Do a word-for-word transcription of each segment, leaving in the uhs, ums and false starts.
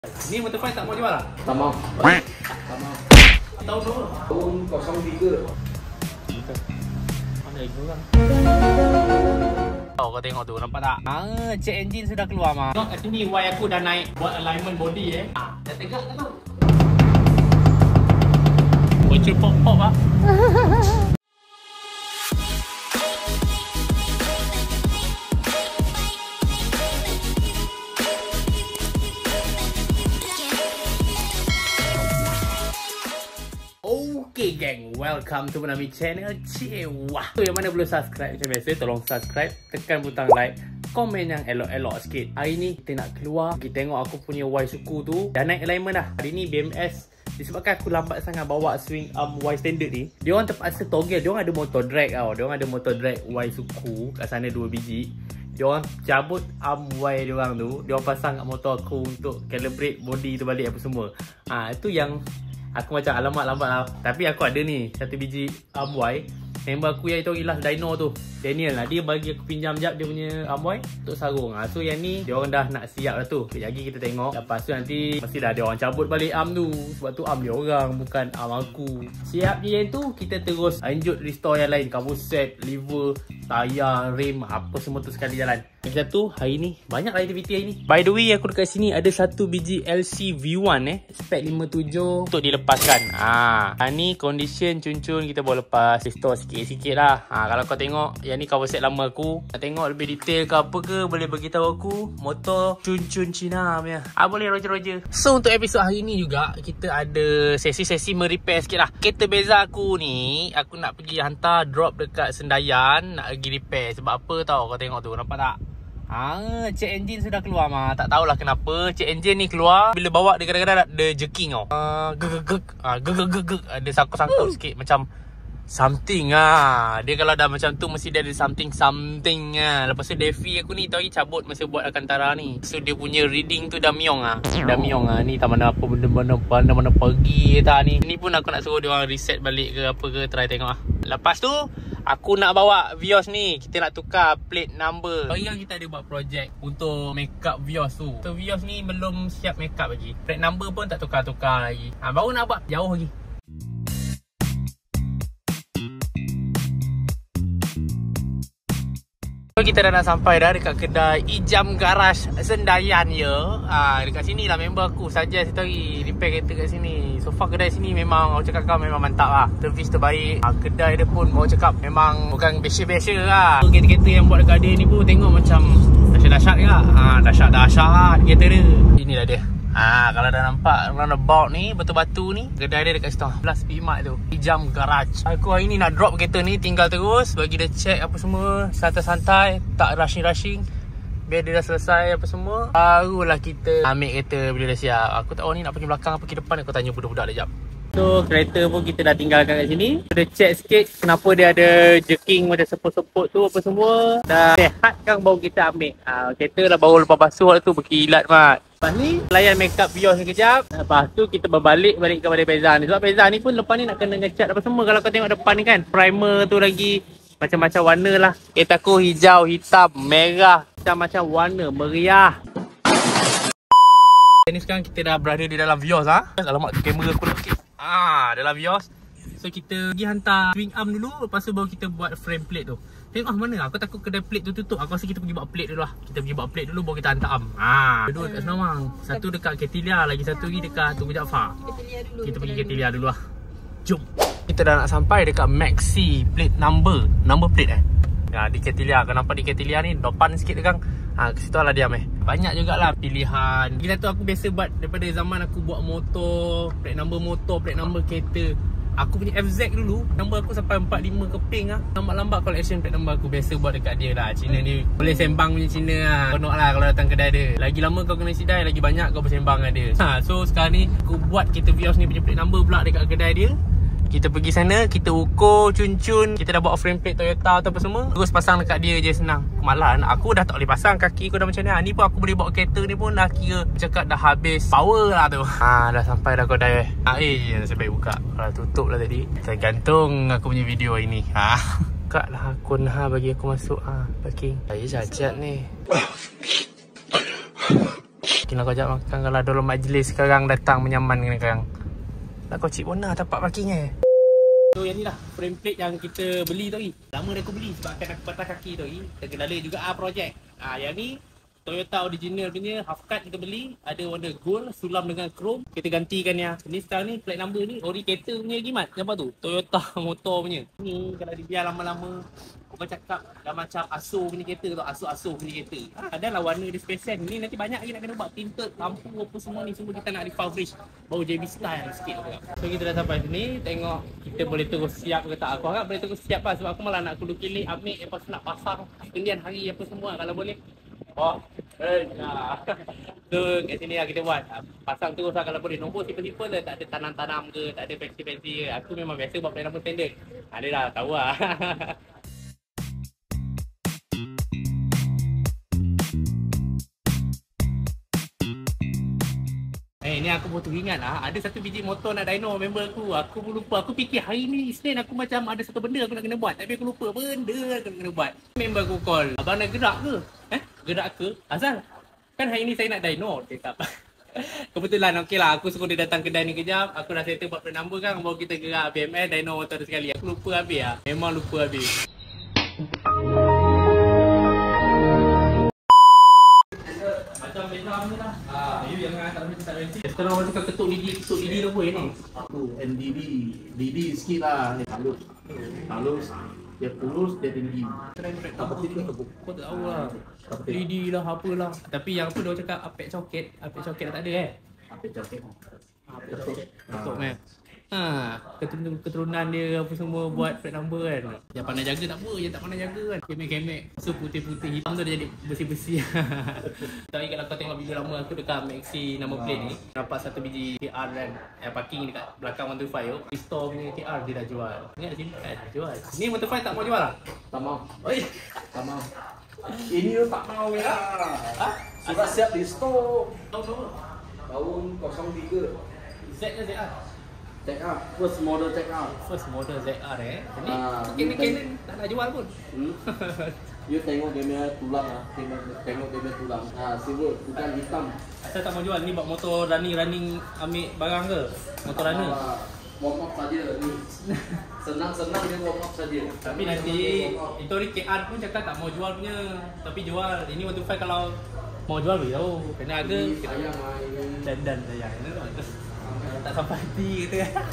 Ni motorbike tak mau jual lah? Tak mau. Tak mau. Tahun berapa? Tahun kosong tiga. Mana lagi orang? Oh, kau tengok tu, nampak tak? Ah, check engine sudah keluar mah. Tengok kat sini Y aku dah naik buat alignment body eh. Ah, dah tegak dah tu. Bocor pop-pop ah. Okay gang, welcome to Menami channel. Cewa. So yang mana belum subscribe macam biasa, tolong subscribe, tekan butang like, komen yang elok-elok sikit. Hari ni kita nak keluar, kita tengok aku punya Y suku tu dah naik alignment dah. Hari ni B M S disebabkan aku lambat sangat bawa swing arm Y standard ni, dia orang terpaksa toggle. Dia orang ada motor drag tau. Dia orang ada motor drag Y suku kat sana dua biji. Dia orang cabut arm Y dia orang tu, dia orang pasang kat motor aku untuk calibrate body tu balik apa semua. Ah, itu yang aku macam alamak lambat lah. Tapi aku ada ni satu biji arm Y. Member aku yang itu ilas dyno tu, Daniel lah. Dia bagi aku pinjam jap dia punya arm Y untuk sarung. ha. So yang ni dia orang dah nak siap lah tu. Sekejap lagi kita tengok. Lepas tu nanti mestilah dia orang cabut balik arm tu. Sebab tu arm dia orang, bukan arm aku. Siap je yang tu, kita terus lanjut restore yang lain. Cover set, lever, tayar, rim, apa semua tu sekali jalan. Yang satu, hari ni banyak lah aktiviti hari ni. By the way, aku dekat sini ada satu biji L C V one eh, spek lima tujuh untuk dilepaskan. Ah, ha, ni condition cun-cun kita boleh lepas, restore sikit-sikit lah. Ha, kalau kau tengok yang ni cover set lama aku, nak tengok lebih detail ke apa ke, boleh beritahu aku. Motor cun-cun Cina punya. Ah, boleh roger-roger. So untuk episod hari ni juga kita ada sesi-sesi merepair sikit lah. Kereta Beza aku ni, aku nak pergi hantar drop dekat Sendayan, nak pergi repair. Sebab apa tau, kau tengok tu, nampak tak? Ah, check engine sudah keluar mah. Tak tahulah kenapa check engine ni keluar. Bila bawa dia kadang-kadang ada jerking tau. Ah, geg-geg. Ah, geg-geg. Ada sangkut-sangkut sikit macam something ah. Dia kalau dah macam tu mesti dia ada something something ah. Lepas tu Devi aku ni tadi cabut masa buat Alcantara ni. So dia punya reading tu dah miong ah. Dah miong ah. Ni tak mana apa benda-benda mana-mana pergi tak ni. Ni pun aku nak suruh dia orang reset balik ke apa ke, try tengok ah. Lepas tu aku nak bawa Vios ni, kita nak tukar plate number. Hari yang kita ada buat projek untuk make up Vios tu. So Vios ni belum siap make up lagi. Plate number pun tak tukar-tukar lagi. Ha, baru nak buat jauh lagi. Kita dah nak sampai dah dekat kedai Ijam Garage Sendayan ya. Ha, dekat sini lah member aku suggest tu hari repair kereta kat sini. So far kedai sini memang orang cakap kau memang mantap lah. Servis terbaik. Ha, kedai dia pun orang cakap memang bukan biasa-biasa lah. Kereta-kereta yang buat dekat dia ni pun tengok macam dahsyat-dahsyat ke. Ha, dahsyat-dahsyat kereta dia. Inilah dia. Ah, ha, kalau dah nampak roundabout ni, batu-batu ni, kedai dia dekat situ. Plus Pimat tu, Ijam Garage. Aku hari ni nak drop kereta ni, tinggal terus bagi dia check apa semua, santai-santai, tak rushing-rushing. Biar dia dah selesai apa semua, barulah kita ambil kereta bila dah siap. Aku tak tahu ni nak pergi belakang apa pergi depan, aku tanya budak-budak dia jap. So kereta pun kita dah tinggalkan kat sini. Kita check sikit kenapa dia ada jerking macam seput-seput tu apa semua. Dah sehat kan baru kita ambil. Ha, kereta dah baru lepas basuh tu berkilat mat. Lepas ni layan make up Vios ni kejap. Lepas tu kita berbalik balik kepada Beza ni. Sebab Beza ni pun lepas ni nak kena ngecat apa semua. Kalau kau tengok depan ni kan, primer tu lagi macam-macam warna lah. Kereta aku hijau, hitam, merah, macam-macam warna, meriah. Ni sekarang kita dah berada di dalam Vios ah. Ha? Alamak, kamera aku dah sikit. Ah, dalam Vios. So kita pergi hantar swing arm dulu, lepas tu baru kita buat frame plate tu. Tengok ah mana, aku takut kedai plate tu tutup. Aku rasa kita pergi buat plate dulu lah. Kita pergi buat plate dulu baru kita hantar arm. Ah, dua dekat Senawang. Satu dekat Ketilia, lagi satu lagi dekat Tunku Jaafar. Dulu. Kita pergi Ketilia dulu lah. Jom. Kita dah nak sampai dekat Maxi plate number. Number plate eh. Ya, di Ketilia. Kau nampak di Ketilia ni depan sikit dekat. Ha, ke situ lah diam eh. Banyak jugalah pilihan. Kita tu aku biasa buat daripada zaman aku buat motor, plate number motor, plate number kereta. Aku punya F Z dulu, nombor aku sampai empat lima keping lah. Lambat-lambat collection plate number aku biasa buat dekat dia lah. Cina ni boleh sembang punya Cina lah. Konok lah kalau datang kedai dia. Lagi lama kau kena sidai, lagi banyak kau bersembang dengan dia. Ha, so sekarang ni aku buat kereta Vios ni punya plate number pula dekat kedai dia. Kita pergi sana, kita ukur cun-cun. Kita dah bawa frame plate Toyota atau apa semua, terus pasang dekat dia je, senang. Kemalan, aku dah tak boleh pasang, kaki aku dah macam ni. Ha, ni pun aku boleh bawa kereta ni pun dah kira cakap dah habis power lah tu. Ha, dah sampai dah kedai. Ha, eh, nasib baik buka. Kalau tutup lah tadi. Tergantung aku punya video ini. Ha. Buka lah akun ha, bagi aku masuk ha, parking. Saya cacat ni. parking lah kau jap makan. Kalau dalam majlis sekarang datang menyaman kan sekarang. Nak kau cik bona tempat parking eh. So yang ni lah frame plate yang kita beli tu lagi. Lama dah aku beli sebab akan aku patah kaki tu lagi. Tergendala juga ah projek. Ah yang ni Toyota original punya half cut kita beli, ada warna gold sulam dengan chrome. Kita gantikan ya. Ni sekarang ni plate number ni ori kereta punya gimat. Nampak tu? Toyota motor punya. Ni kalau dibiar lama-lama orang cakap dah macam Aso punya kereta tu, Aso-Aso punya kereta. Ha, dah lah warna dia spesial. Ni nanti banyak lagi nak kena buat tinted, lampu apa semua ni semua kita nak refurbish. Baru J B style sikit tu. So kita dah sampai sini, tengok kita boleh terus siap ke tak. Aku harap boleh terus siap lah sebab aku malah nak kudu kilik, ambil lepas tu nak pasang kemudian hari apa semua kalau boleh. Oh, eh, nah. So kat sini lah kita buat. Pasang terus lah kalau boleh. Nombor simple-simple lah, tak ada tanam-tanam ke, tak ada fancy-fancy ke. Aku memang biasa buat plan number standard. Ada lah, tahu lah. Eh, ni aku baru teringat lah. Ada satu biji motor nak dyno member aku. Aku pun lupa. Aku fikir hari ni Isnin aku macam ada satu benda aku nak kena buat. Tapi aku lupa benda aku nak kena buat. Member aku call. Abang nak gerak ke? Eh? Gerak ke? Azal? Kan hari ni saya nak dyno. Dia tak. Kebetulan okey lah. Aku suruh dia datang kedai ni kejap. Aku dah settle buat plan number kan. Baru kita gerak B M S dyno motor sekali. Aku lupa habis lah. Memang lupa habis. Macam Vietnam ni lah. Ah, you yang tak boleh tak fancy. Sekarang orang cakap ketuk lidi, ketuk lidi tu apa ni? Aku N D D, D D sikit lah. Ni halus. Halus. Dia kurus, dia tinggi. Trend-trend apa sini kau kau tak tahu lah. Lidi lah apalah. Tapi yang apa dia cakap apek coket, apek coket dah tak ada eh. Apa cakap? Apek coket. Ketuk meh. Ha, keturunan, keturunan dia apa semua buat plate number kan. Yang pandai jaga tak apa, yang tak pandai jaga kan. Kemek-kemek. So putih-putih hitam tu dia jadi bersih-bersih. Tapi kalau kau tengok video lama aku dekat Maxi nama plate ni, nampak satu biji T R kan. Yang parking dekat belakang one two five tu. Store punya T R dia dah jual. Ingat sini kan dah jual. Ni one two five tak mau jual lah? Tak mau. Oi, Tak mau. Ini tu tak mau ya. ha? Sudah siap di stok. Tahu tahu. Tahun kosong tiga. Z ke Z R? Check out. First model check out. First model Z R eh. Ini Ah, Canon bukan. Canon tak nak jual pun. Hmm. You tengok dia punya tulang ah. Tengok, tengok dia punya tulang. Ah, silver bukan hitam. Asal tak mau jual ni buat motor running-running ambil barang ke? Motor runner. Ah, warm up saja ni. Senang-senang dia warm up saja. Tapi nanti itu K R pun cakap tak mau jual punya. Tapi jual. Ini one two five kalau mau jual beritahu. Kena harga Ini sayang ah ini. dan-dan sayang. Tak sampai hati gitu kan.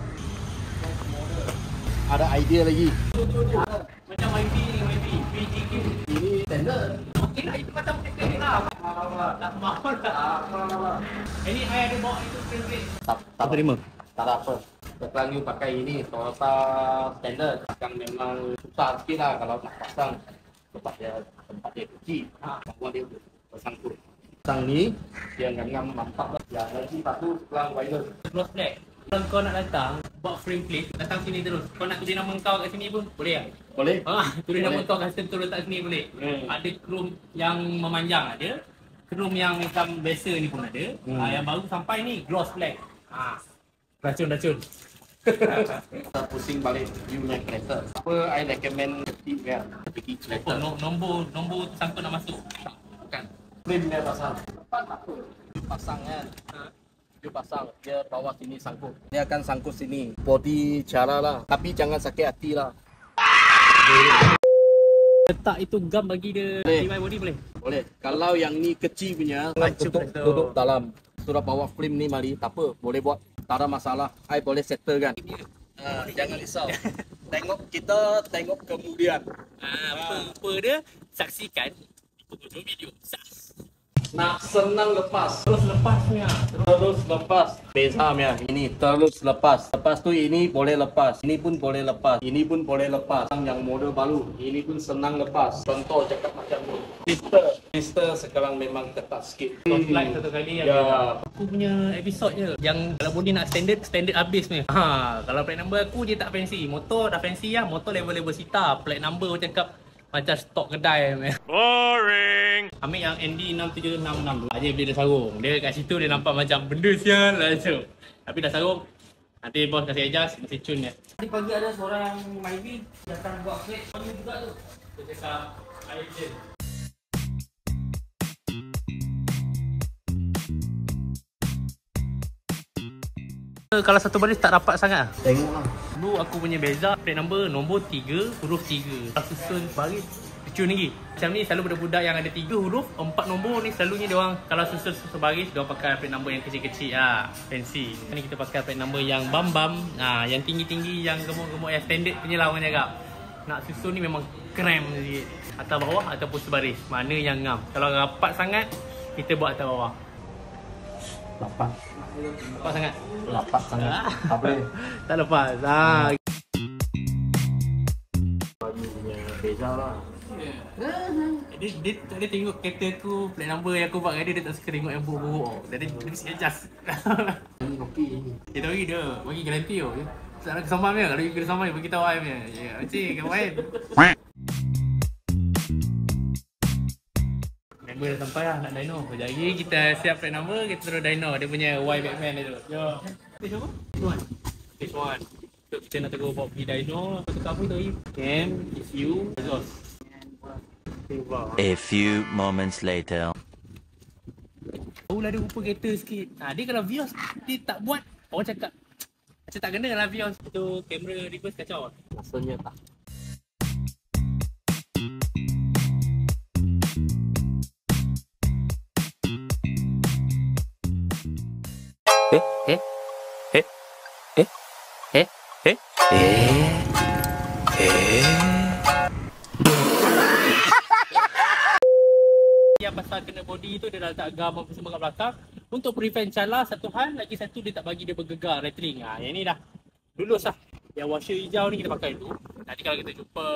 Ada idea lagi. Macam Y B ni, Y B, B G Q. Ini standard. Okey lah, itu macam teknik lah. Tak mahu lah. Ini I ada bawa itu frame Tak, tak terima. Tak ada apa. Sekarang you pakai ini Toyota standard. Yang memang susah sikit lah kalau nak pasang. Sebab dia tempat dia kecil. Ha, semua dia bersangkut. Pasang ni, dia ngam-ngam mantap lah. Ya, lagi satu sekarang wireless. Close black. Kalau kau nak datang, buat frame plate, datang sini terus. Kau nak tulis nama kau kat sini pun boleh tak? Boleh? Ha, tulis nama Boleh. kau custom tu letak sini boleh. Hmm. Ada chrome yang memanjang ada. Chrome yang macam biasa ni pun ada. Hmm. Ha, yang baru sampai ni gloss black. Ha. Racun-racun. Kita pusing balik you punya kereta. Apa I recommend ketik ya? Pergi Oh, kereta. no, nombor nombor tu sangkut nak masuk. Bukan. Frame dia pasang. Tak apa. You pasang kan. You pasang. Dia bawah sini sangkut. Dia akan sangkut sini. Body cara lah. Tapi jangan sakit hati lah. Letak itu gam bagi dia Boleh. D I Y body boleh? Boleh. Kalau yang ni kecil punya, Macam duduk, tu. duduk dalam. Sudah bawa frame ni mari. Tak apa. Boleh buat. Tak ada masalah. I boleh settle kan. Uh, jangan risau. Tengok kita tengok kemudian. Ah, apa-apa dia saksikan di penghujung video. Sas. Nak senang lepas. Terus lepasnya. Terus lepas. Bezanya ini terus lepas. Lepas tu ini boleh lepas. Ini pun boleh lepas. Ini pun boleh lepas. Yang model baru. Ini pun senang lepas. Contoh cakap macam ni. Lister. Lister sekarang memang ketat sikit. Slide satu kali yang Ya. aku punya episod je. Yang kalau body nak standard, standard habis ni. Ha, kalau plate number aku je tak fancy. Motor dah fancy lah. Motor level-level sita. Plate number aku cakap macam stok kedai. Boring. Ambil yang N D enam tujuh enam enam tu. Aje bila dia sarung. Dia kat situ dia nampak macam benda sial lah macam. Tapi dah sarung. Nanti bos kasih adjust, masih cun je. Tadi pagi ada seorang Myvi datang buat plate. Pagi juga tu. Dia cakap, I je. Kalau satu baris tak rapat sangat. Tengok lah. Dulu aku punya beza plate number nombor tiga, huruf tiga. Susun baris cun lagi. Macam ni selalu budak-budak yang ada tiga huruf, empat nombor ni selalunya dia orang kalau susun susun baris dia orang pakai plate number yang kecil-kecil ah, fancy. Ni kita pakai plate number yang bam-bam, ah yang tinggi-tinggi, yang gemuk-gemuk, yang standard punya lah orang cakap. Nak susun ni memang krem sikit. Atas bawah ataupun sebaris. Mana yang ngam. Kalau rapat sangat, kita buat atas bawah. Lapat. Rapat sangat? Lapat sangat. Tak boleh. Tak lepas. Ah. Bagi punya beza lah. Dia, dia, dia tengok kereta aku, plate number yang aku buat dengan dia, dia tak suka tengok yang buruk-buruk. Jadi dia mesti adjust. Ini kopi ni. Dia bagi dia, bagi garanti tau. Tak nak kesamaan dia, kalau pergi kesamaan dia, bagi tahu I punya. Ya, cik, kau main. Member dah sampai lah, nak dyno. Sekejap lagi kita siap plate number, kita terus dyno. Dia punya Y Batman dia tu. Jom. Stage apa? Stage one. Stage one. So, kita nak tengok bawa pergi dyno. Tukar apa tu? Cam, E C U, exhaust. A few moments later. Oh lah dia rupa kereta sikit. Ha, dia kalau Vios dia tak buat, orang cakap macam tak kena lah Vios. Itu kamera reverse kacau. Rasanya tak. Eh, eh, eh, eh, eh, eh, eh, eh. Yang pasal kena body tu dia dah letak gam apa semua kat belakang untuk prevent calar satu hal, lagi satu dia tak bagi dia bergegar rattling. Ha, yang ni dah lulus lah. Yang washer hijau ni kita pakai dulu. Nanti kalau kita jumpa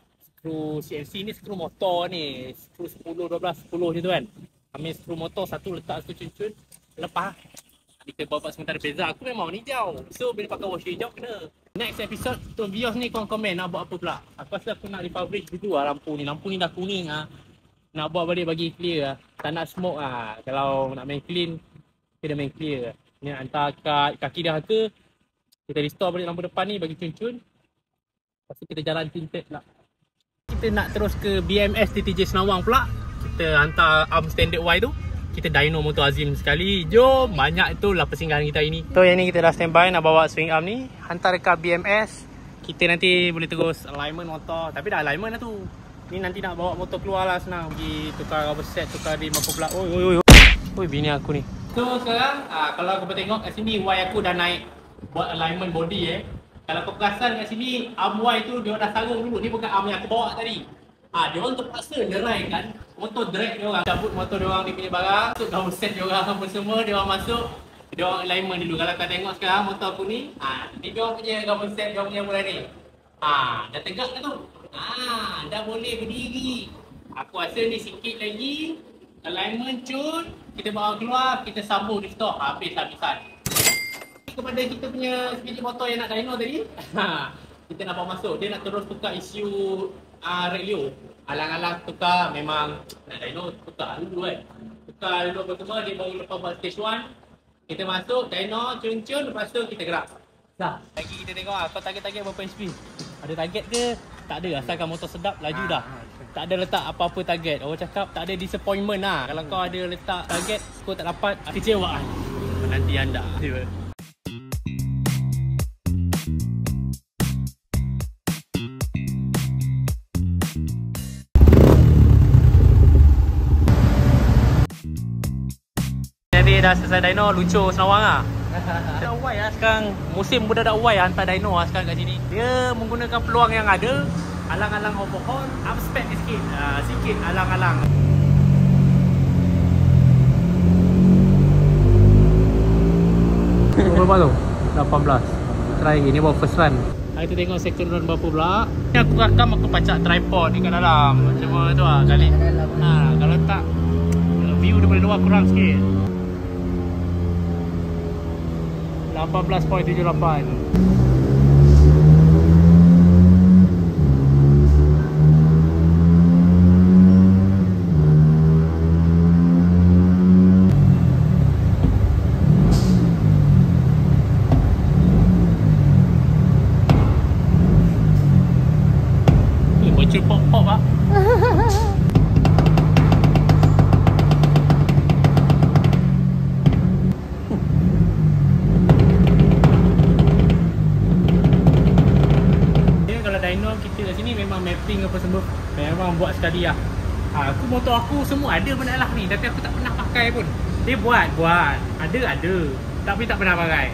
skru C N C ni, skru motor ni, skru sepuluh, dua belas, sepuluh je tu kan. Ambil skru motor satu, letak skru cun-cun, lepas. Kita bawa sementara beza. Aku memang warna hijau, so bila pakai washer hijau kena. Next episode untuk Vios ni korang komen nak buat apa pula. Aku rasa aku nak refurbish dulu lah lampu ni. Lampu ni dah kuning lah. Nak buat balik bagi clear lah. Tak nak smoke lah. Kalau nak main clean, kita main clear lah. Ni hantar kat kaki dah ke, kita restore balik lampu depan ni bagi cun-cun. Lepas tu kita jalan tinted pula. Kita nak terus ke B M S T T J Senawang pula. Kita hantar arm standard Y tu. Kita dyno motor Azim sekali. Jom, banyak itulah persinggahan kita hari ni. So yang ni kita dah standby nak bawa swing arm ni. Hantar dekat B M S. Kita nanti boleh terus alignment motor. Tapi dah alignment dah tu. Ni nanti nak bawa motor keluar lah, senang. Pergi tukar rubber set, tukar rim apa pula. Oi, oi, oi. Oi, bini aku ni. So sekarang, aa, kalau kau tengok kat sini, Y aku dah naik buat alignment body eh. Kalau kau perasan kat sini, arm Y tu dia dah sarung dulu. Ni bukan arm yang aku bawa tadi. Ah, dia orang terpaksa derai kan. Motor drag dia orang. Cabut motor dia orang, dia punya barang. Masuk rubber set dia orang apa semua. Dia orang masuk. Dia orang alignment dulu. Kalau kau tengok sekarang motor aku ni, ah, ni dia orang punya rubber set, dia orang punya mulai ni. Ah, dah tegak dah tu. Ah, dah boleh berdiri. Aku rasa ni sikit lagi alignment cun, kita bawa keluar, kita sambung di store, habis-habisan. Kepada kita punya sepeda motor yang nak dyno tadi, kita nak bawa masuk. Dia nak terus tukar isu uh, radio. Alang-alang tukar, memang nak dyno tukar dulu kan. Tukar dulu apa semua, dia baru lepas buat stage one. Kita masuk, dyno, cun-cun, lepas tu kita gerak. Dah, lagi kita tengok lah, kau target-target berapa H P? Ada target ke? Tak ada, asalkan motor sedap, laju dah. Tak ada letak apa-apa target. Orang cakap tak ada disappointment lah. Kalau kau ada letak target, kau tak dapat, kecewaan. Menanti anda. Jadi dah selesai dyno, luncur Senawang lah. Budak Y lah sekarang, musim budak-budak Y lah hantar dyno lah sekarang kat sini. Dia menggunakan peluang yang ada, alang-alang overhaul, up spec ni sikit, uh, sikit alang-alang. Berapa tu? lapan belas. Try lagi, ni baru first run. Kita tengok second run berapa pula. Ni aku rakam, aku pacak tripod ni kat dalam. Cuma tu lah kali. Ha, kalau tak, view dia boleh luar kurang sikit. lapan belas perpuluhan tujuh lapan. Ni bocor pop-pop ah. apa semua. Memang buat sekali lah. Ha, aku motor aku semua ada benda lah ni, tapi aku tak pernah pakai pun. Dia buat, buat. Ada, ada. Tapi tak pernah pakai.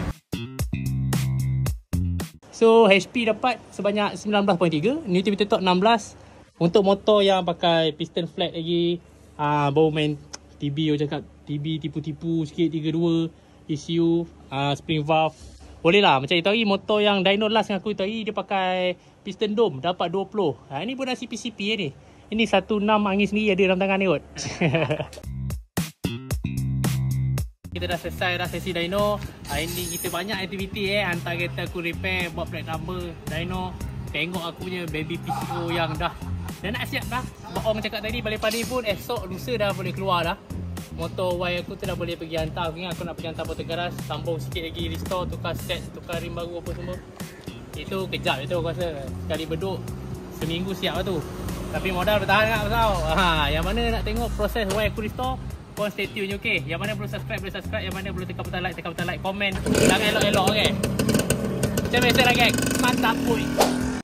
So H P dapat sebanyak sembilan belas perpuluhan tiga, Newton meter torque enam belas. Untuk motor yang pakai piston flat lagi, ah, baru main T B, orang cakap T B tipu-tipu sikit tiga dua, E C U, ah, spring valve. Boleh lah, macam itu tadi motor yang dyno last yang aku tadi, dia pakai piston dome, dapat dua puluh. Ha, ini pun dah C P C P ni. Ini seratus enam angin sendiri ada dalam tangan ni kot. Kita dah selesai dah sesi dyno. Hari ni kita banyak aktiviti eh. Hantar kereta aku repair, buat plate number dyno. Tengok aku punya baby P C O yang dah Dah nak siap dah. Orang cakap tadi balik pagi pun esok lusa dah boleh keluar dah. Motor Y aku tu dah boleh pergi hantar. Aku ingat aku nak pergi hantar motor garas, sambung sikit lagi, restore, tukar set, tukar rim baru apa semua. Itu kejap itu aku rasa. Sekali beduk seminggu siap lah tu. Tapi modal bertahan kan pasal. Ha, yang mana nak tengok proses Y aku restore, korang stay tune je, okey. Yang mana belum subscribe boleh subscribe, yang mana belum tekan butang like, tekan butang like, komen. Jangan elok-elok, okey. Macam biasa lah geng. Mantap boy.